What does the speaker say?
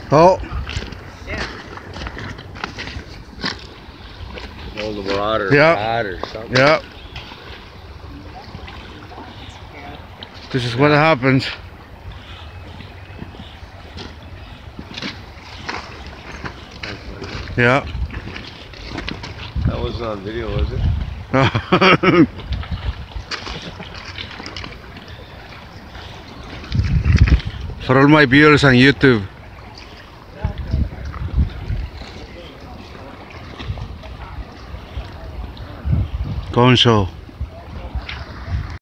Oh. Hold the water. Yeah. Or something. Yeah. This is what happens. Yeah. That wasn't on video, was it? For all my viewers on YouTube. Gonzo.